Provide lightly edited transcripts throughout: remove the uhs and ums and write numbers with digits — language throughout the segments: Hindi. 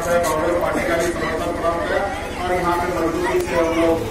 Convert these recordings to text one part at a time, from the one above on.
है, कांग्रेस पार्टी का भी समर्थन प्राप्त है और यहाँ पे मजबूती से हम लोग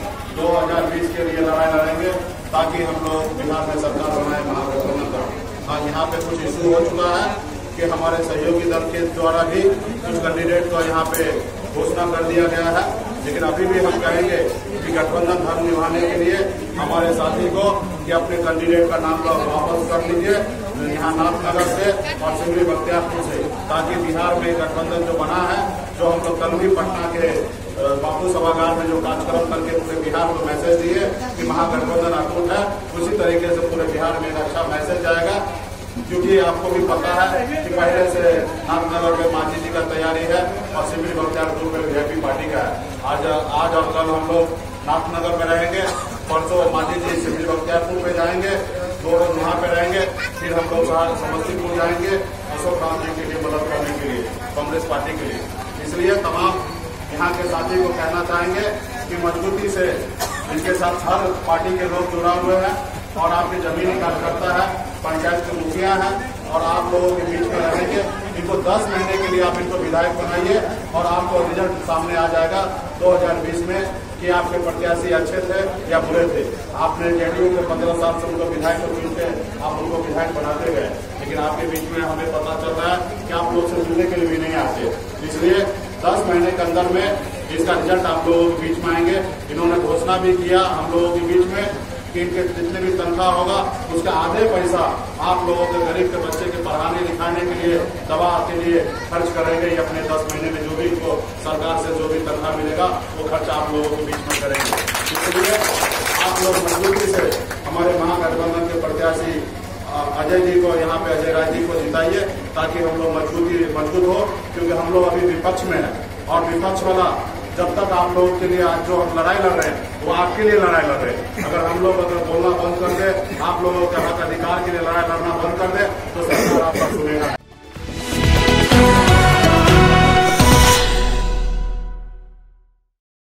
2020 के लिए लड़ाई लड़ेंगे ताकि हम लोग बिहार में सरकार बनाए महागठबंधन का। हाँ, यहाँ पे कुछ इशू हो चुका है कि हमारे सहयोगी दल के द्वारा भी कुछ कैंडिडेट को यहाँ पे घोषणा कर दिया गया है, लेकिन अभी भी हम कहेंगे कि गठबंधन धर्म निभाने के लिए हमारे साथी को कि अपने कैंडिडेट का नाम वापस कर लीजिए यहाँ नाथनगर से और सिमरी बख्तियारपुर से, ताकि बिहार में गठबंधन जो बना है, जो हम लोग कल भी पटना के बापू सभागार में जो कार्यक्रम करके पूरे बिहार को मैसेज दिए कि महागठबंधन अटूट है, उसी तरीके से पूरे बिहार में एक अच्छा मैसेज जाएगा। क्योंकि आपको भी पता है कि पहले से नाथनगर में मांझी जी का तैयारी है और सिमरी बख्तियारपुर में वीआईपी पार्टी का है। आज और कल हम लोग नाथनगर में रहेंगे, परसों मांझी जी सिमरी बख्तियारपुर में जाएंगे, 2 रोज वहाँ पे रहेंगे, फिर हम लोग समस्तीपुर जाएंगे अशोक राम जी के लिए मदद करने के लिए, कांग्रेस पार्टी के लिए। इसलिए तमाम यहाँ के साथी को कहना चाहेंगे कि मजबूती से इनके साथ हर पार्टी के लोग जुड़ा हुए हैं और आपके जमीनी कार्यकर्ता है, पंचायत के मुखिया हैं और आप लोगों के बीच में रहेंगे। इनको 10 महीने के लिए आप इनको विधायक बनाइए और आपको रिजल्ट सामने आ जाएगा 2020 में कि आपके प्रत्याशी अच्छे थे या बुरे थे। आपने जेडीयू के 15 साल से उनको विधायक को चुनते आप उनको विधायक बनाते गए, लेकिन आपके बीच में हमें पता चल रहा है कि आप लोग से मिलने के लिए भी नहीं आते। इसलिए 10 महीने के अंदर में इसका रिजल्ट आप लोगों के बीच में आएंगे। इन्होंने घोषणा भी किया हम लोगों के बीच में कि इनके जितने भी तनख्वाह होगा उसका आधे पैसा आप लोगों के गरीब के बच्चे के पढ़ाने लिखाने के लिए, दवा के लिए खर्च करेंगे। ये अपने 10 महीने में जो भी इनको सरकार से जो भी तनख्वाह मिलेगा वो खर्च आप लोगों के बीच में करेंगे। इसलिए आप लोग मजबूती से हमारे महागठबंधन के प्रत्याशी अजय जी को, यहाँ पे अजय राय जी को जिताइए ताकि हम लोग मजबूत हो, क्योंकि हम लोग अभी विपक्ष में है और विपक्ष वाला जब तक आप लोगों के लिए आज जो हम लड़ाई लड़ रहे हैं वो आपके लिए लड़ाई लड़ रहे हैं। अगर हम लोग बोलना बंद कर दे, आप लोगों के हक अधिकार के लिए लड़ाई लड़ना बंद कर दे तो सरकार आपका सुनेगा।